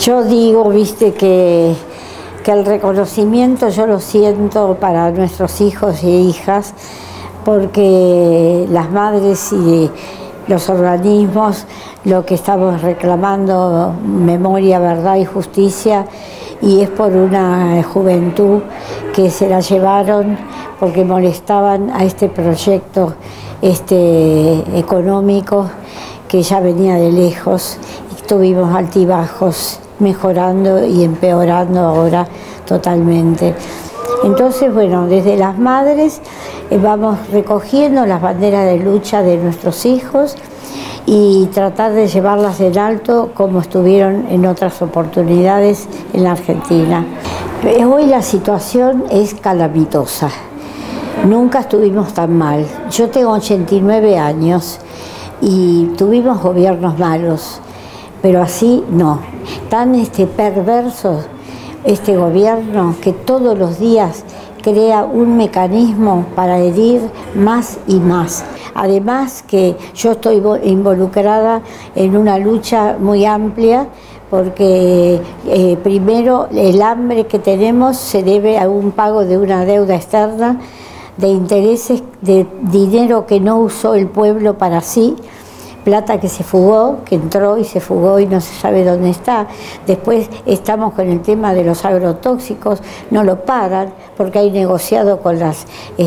Yo digo, viste, que el reconocimiento yo lo siento para nuestros hijos e hijas, porque las madres y los organismos lo que estamos reclamando, memoria, verdad y justicia, y es por una juventud que se la llevaron porque molestaban a este proyecto económico que ya venía de lejos, y tuvimos altibajos, mejorando y empeorando ahora totalmente. Entonces, bueno, desde las madres vamos recogiendo las banderas de lucha de nuestros hijos y tratar de llevarlas en alto como estuvieron en otras oportunidades en la Argentina. Hoy la situación es calamitosa, nunca estuvimos tan mal. Yo tengo 89 años y tuvimos gobiernos malos, pero así no. Tan perverso este gobierno que todos los días crea un mecanismo para herir más y más. Además que yo estoy involucrada en una lucha muy amplia porque primero el hambre que tenemos se debe a un pago de una deuda externa, de intereses, de dinero que no usó el pueblo para sí, plata que se fugó, que entró y se fugó y no se sabe dónde está. Después estamos con el tema de los agrotóxicos, no lo paran porque hay negociado con las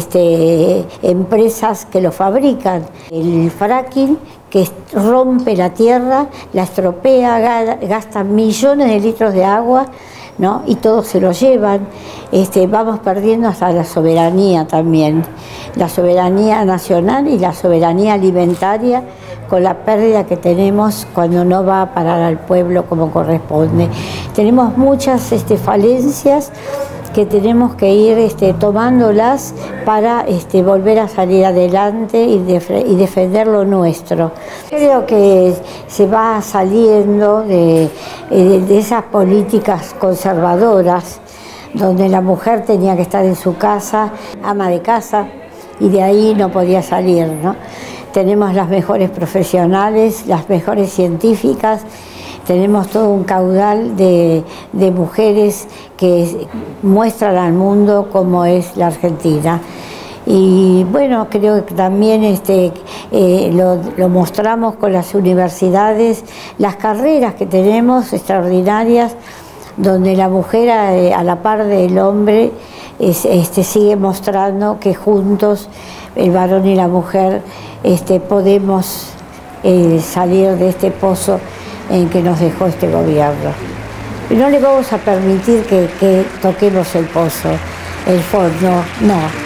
empresas que lo fabrican. El fracking que rompe la tierra, la estropea, gasta millones de litros de agua, ¿no? Y todos se lo llevan. Vamos perdiendo hasta la soberanía también, la soberanía nacional y la soberanía alimentaria, con la pérdida que tenemos cuando no va a parar al pueblo como corresponde. Tenemos muchas falencias que tenemos que ir tomándolas para volver a salir adelante y defender lo nuestro. Creo que se va saliendo de esas políticas conservadoras donde la mujer tenía que estar en su casa, ama de casa, y de ahí no podía salir, ¿no? Tenemos las mejores profesionales, las mejores científicas, tenemos todo un caudal de mujeres que muestran al mundo cómo es la Argentina. Y bueno, creo que también lo mostramos con las universidades, las carreras que tenemos extraordinarias, donde la mujer a la par del hombre sigue mostrando que juntos, el varón y la mujer, podemos salir de este pozo en que nos dejó este gobierno. No le vamos a permitir que toquemos el pozo, el fondo, no.